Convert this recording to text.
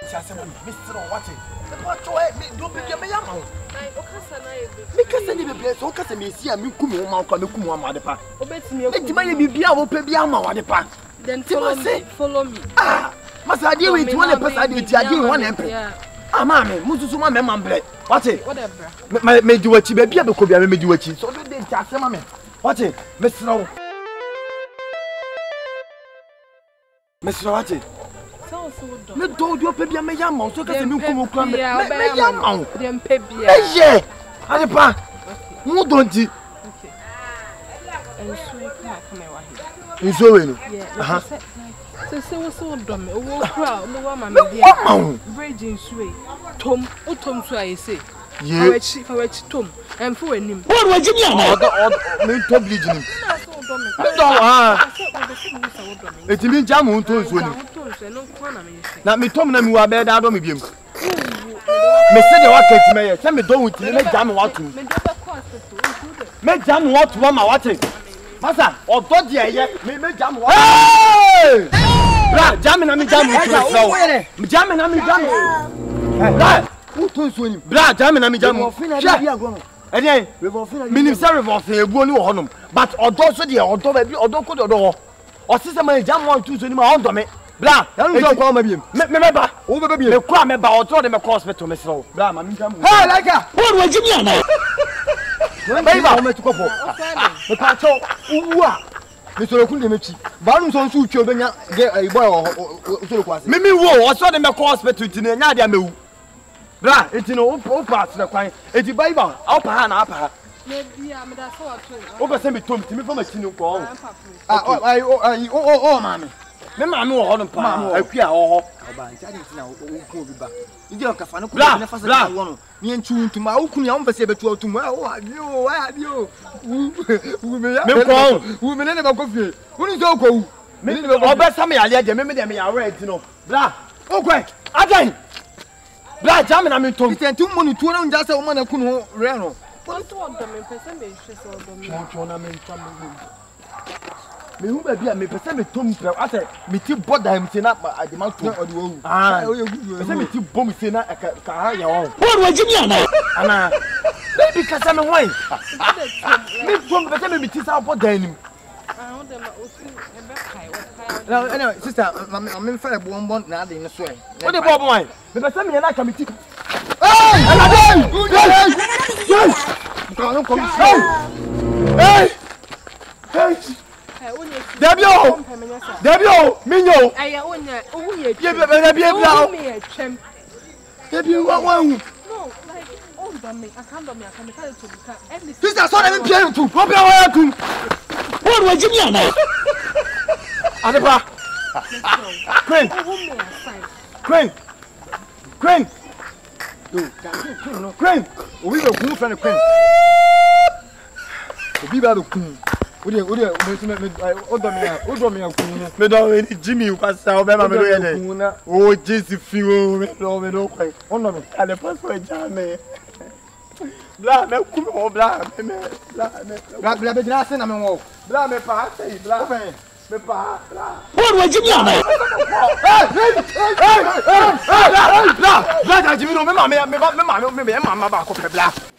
Chasem Mr. Watty. What me do be a yam. Me Cassani be so Cassami see a Mukumu Adepa. Obey me, let me be our Pebiama Adepa. Then follow me. Ah, must I deal with one person? I do one emperor. Ah, mammy, Musuma Memambre. What it? Whatever. Made you a chibi, because I made you a chief. So they did Chasam. What it, Mr. Mr. Watty. Me told you baby me yam so ka se me nkomo kra me yam dem pebia eh Adepa mu donti okay enso ka come wa he enso we no aha se wo do me owo kra no wa ma me dia bridge enso tom o tom so aye se fa wachi tom em fo anim wo waji mi ana me to bridge ni me do ah etimi jam ho to enso ni na me tom na me wa be da do me biem me se de wakati me ye se me do wuti me jam watu me jam watu ma wate masa odo de ye me jam watu bra jam na me jam wuti me jam na me jam bra wuto so ni bra jam na me jam ede minim se reverse ebu ni wo honom but odo so de odo ba bi odo ko de odo ho o se se me jam watu so ni ma ondo me bra yanu so kwa ma biem me ba wo be biem me kwa me ba o tro de me hospital me sro bra ma mi jam hey like wo wa jimi ana ba o me tukofo me pa cho uwa me so kun de me chi ba nu so nso utwe obenya ge boy o so kwase me wo o so de me hospital ti na nya de amewu bra eti no o pass na kwan eti ba o pa ha na apa ha me bia me da so ato o be se me tom ti me fa ma chi no ko o mami me ma me wo ho no pa akua ho ho ba nti ade ntina wo ku obi ba ndi o kafa no ko ne fa sa wo no me ntu ntum a wo kunu ya wo pese betu otum wa adi o me ko me ne ba ko fie wo ni so ko wu me ne ba oba sa me yale de me de me ya ready no bra o kwen adan bra jam na me tom ntu mo ni tuo na nja se wo ma na kunu ho re no ko to odo me pese me hwe so odo me chon na me ntam me hu ba bia me pese me tom pra ate me ti boda him ti na adema to ode wo ah pese me ti bom se na ka ha ya wo wo wajimi ana baby kasa me hoy me bom pese me ti sa boda nim ah o de ma o ti e be kai o kai now anyway sister I'm fa bon na ade ne so e o de bo bon me pese me na ka me ti hey yes go come hey hey Debio, minyo. Aya onya, ohuye. Debio wa. No, like all do me. I can't do me. I can't tell you to be. This is so let me play to. Go be wa to. What wa jimi ana? Adepa. Crane. No, Crane. We go kun friend Crane. Obi ba do kun. Odi me odo me akunu me do Jimmy kwasa o be ma me do ye de o Jesse fi o me do kwai ono me ale passport jame bla me ku me bla bla be jina se na me wo bla me pa sei bla me pa bla wo Jimmy ana bla Jimmy no me ma ba ko pe bla